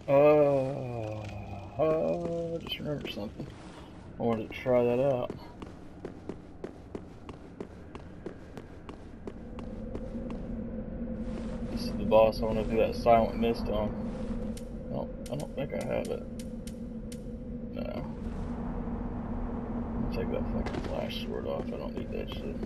Just remembered something. I wanted to try that out. This is the boss I want to do that silent mist on. I don't think I have it. No. I'll take that fucking flash sword off. I don't need that shit.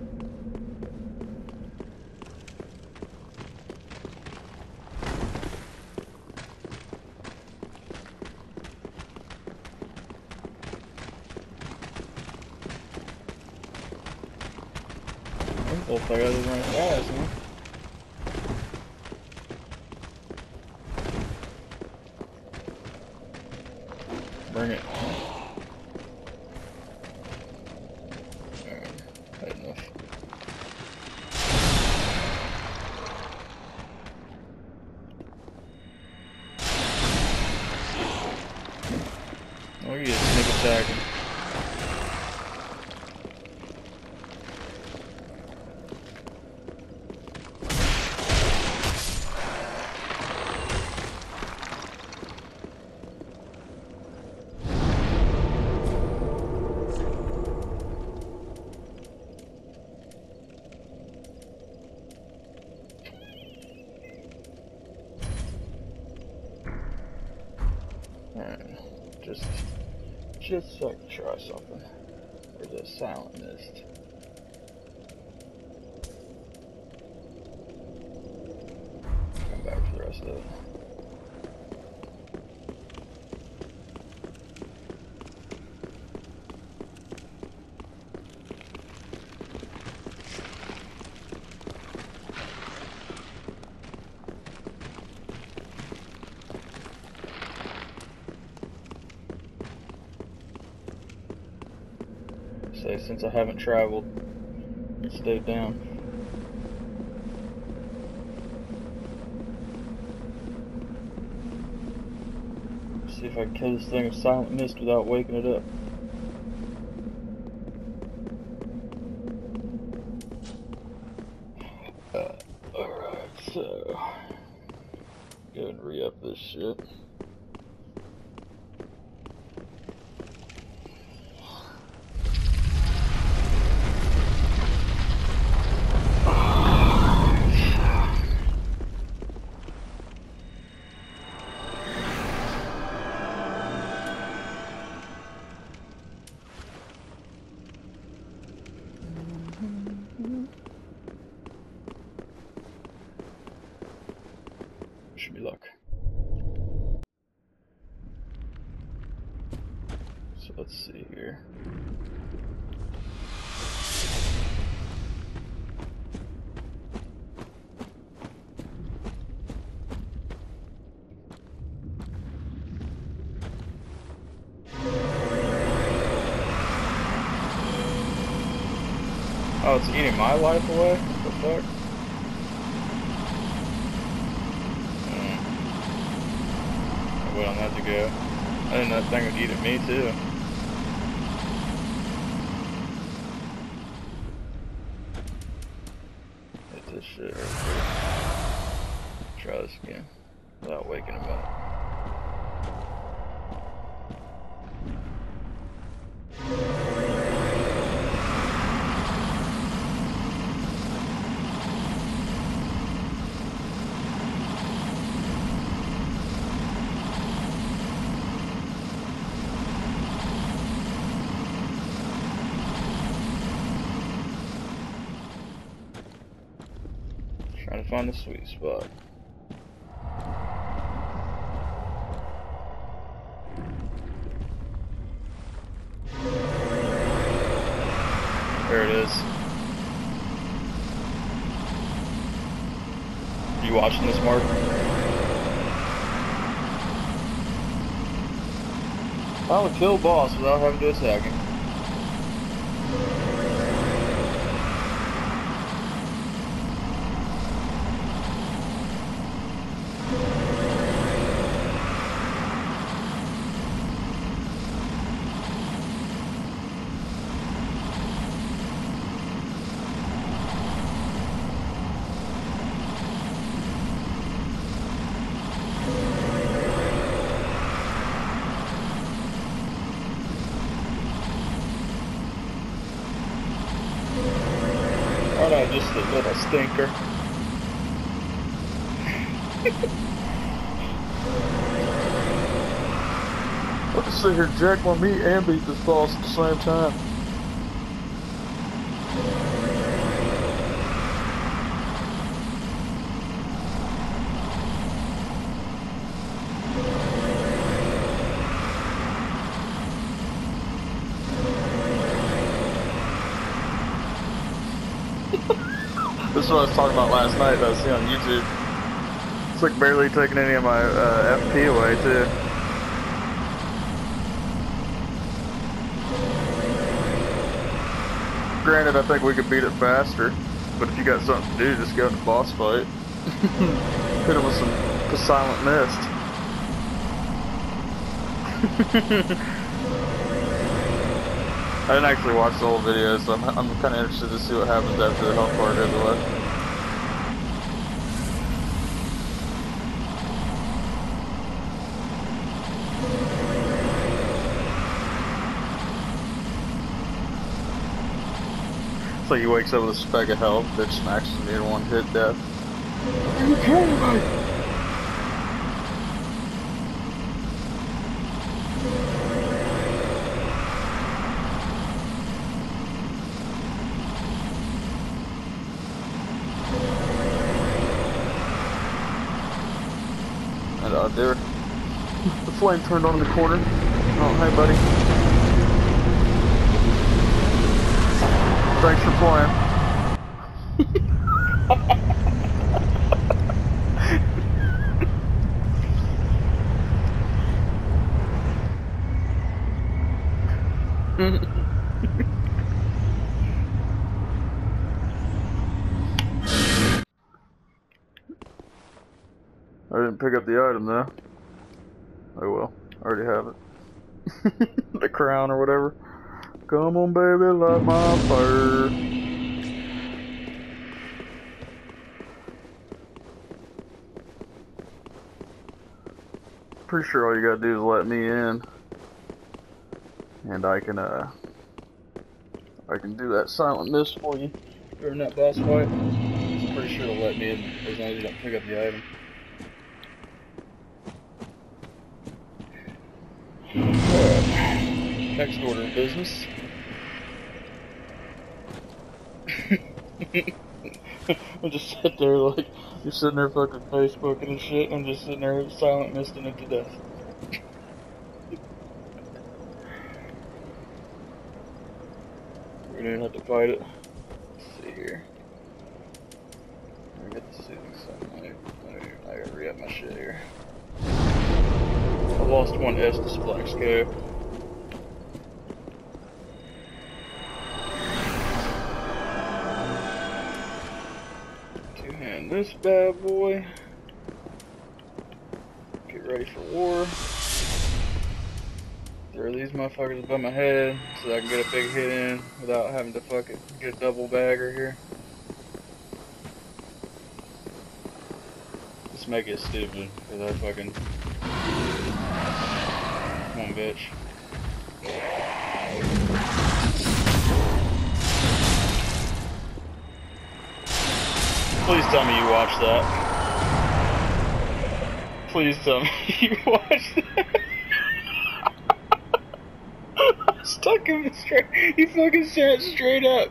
Looks like I didn't run fast, huh? Bring it. Alright, had enough. Oh, you get sneak attacking. Alright, just so I can try something. There's a silent mist. Come back for the rest of it. Say, since I haven't traveled, it stayed down. See if I can kill this thing with silent mist without waking it up. Alright, so go ahead and re-up this shit. Should be luck. So let's see here. Oh, it's eating my life away? What the fuck? I wait on that to go. I didn't know that thing would eat at me too. Hit this shit right here. Try this again without waking him up. Trying to find the sweet spot. There it is. Are you watching this, Mark? I would kill boss without having to attack him. just a little stinker. Let's sit here, jack my meat, and beat this boss at the same time. This is what I was talking about last night that I see on YouTube. It's like barely taking any of my FP away too. Granted, I think we could beat it faster, but if you got something to do, just go in the boss fight. Hit him with the silent mist. I didn't actually watch the whole video, so I'm kind of interested to see what happens after the health bar goes away. So he wakes up with a speck of health, bitch smacks him in one hit death. Are you kidding me? And there, the flame turned on in the corner. Oh, hey buddy. Thanks for playing. I didn't pick up the item though. Oh well, I already have it. The crown or whatever. Come on baby, light my fire. Pretty sure all you gotta do is let me in. And I can do that silent mist for you during that boss fight. I'm pretty sure it'll let me in as long as you don't pick up the item. Next order of business. I just sit there like, you're sitting there fucking Facebooking and shit, I'm just sitting there silent misting it to death. We're gonna have to fight it. Let's see here. I get the soothing sunlight. I gotta re-up my shit here. I lost one Estus Flex Co. Two-hand this bad boy. Get ready for war. Throw these motherfuckers above my head so that I can get a big hit in without having to fucking get a double bagger here. Let's make it stupid, because I fucking... Come on, bitch. Please tell me you watched that. Please tell me you watched that. Stuck him straight. He fucking sat straight up.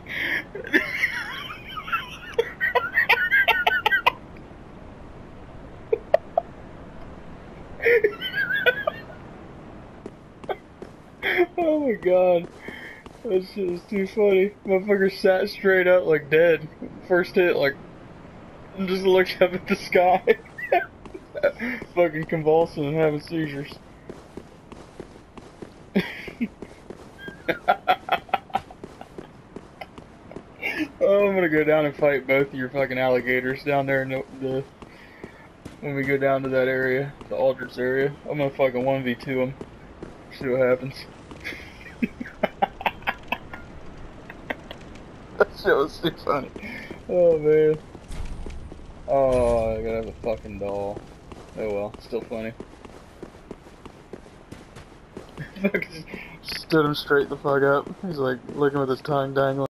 Oh my god. That shit was too funny. Motherfucker sat straight up like dead. First hit, like, and just looked up at the sky. Fucking convulsing and having seizures. Oh, I'm gonna go down and fight both of your fucking alligators down there in the when we go down to that area, the Aldrich area. I'm gonna fucking 1v2 them. See what happens. That shit was too funny. Oh man. Oh, I gotta have a fucking doll. Oh well, still funny. Fucking stood him straight the fuck up. He's like looking with his tongue dangling.